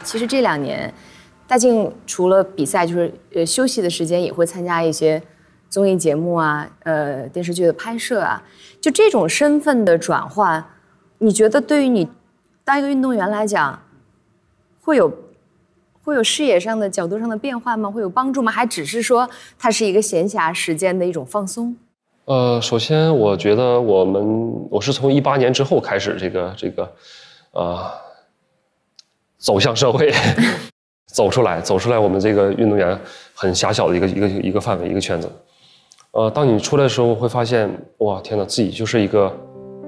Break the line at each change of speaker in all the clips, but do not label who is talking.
其实这2年，大靖除了比赛，就是休息的时间也会参加一些综艺节目啊，电视剧的拍摄啊。就这种身份的转换，你觉得对于你当一个运动员来讲，会有视野上的角度上的变化吗？会有帮助吗？还只是说它是一个闲暇时间的一种放松？
首先我觉得我是从18年之后开始走向社会，走出来我们这个运动员很狭小的一个范围一个圈子。当你出来的时候会发现，哇天哪，自己就是一个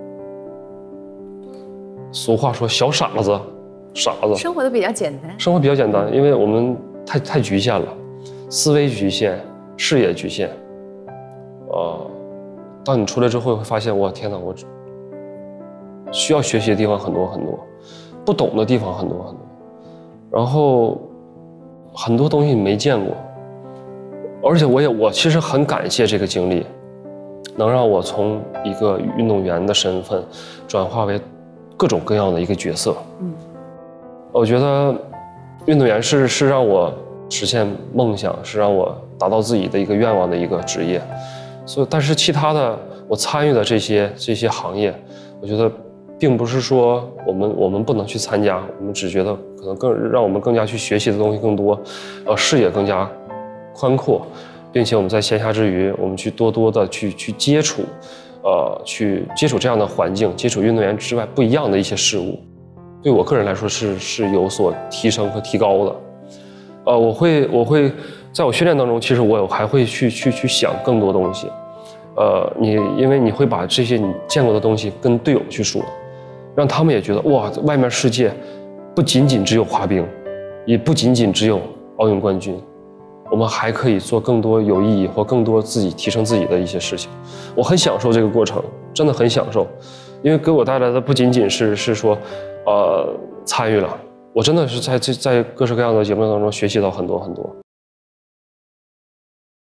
俗话说小傻子。
生活的比较简单，
因为我们太局限了，思维局限，视野局限。当你出来之后会发现，哇天哪，我需要学习的地方很多很多，不懂的地方很多很多，然后很多东西你没见过，而且我其实很感谢这个经历，能让我从一个运动员的身份转化为各种各样的一个角色。我觉得运动员是让我实现梦想，是让我达到自己的一个愿望的一个职业。所以，但是其他的我参与的这些行业，我觉得并不是说我们不能去参加，我们只觉得可能让我们更加去学习的东西更多，视野更加宽阔，并且我们在闲暇之余，我们去多多的去接触，去接触这样的环境，接触运动员之外不一样的一些事物，对我个人来说是有所提升和提高的。我会在我训练当中，其实我还会去想更多东西。因为你会把这些你见过的东西跟队友去说，让他们也觉得哇，外面世界不仅仅只有滑冰，也不仅仅只有奥运冠军，我们还可以做更多有意义或更多自己提升自己的一些事情。我很享受这个过程，真的很享受，因为给我带来的不仅仅是说参与了，我真的是在各式各样的节目当中学习到很多很多。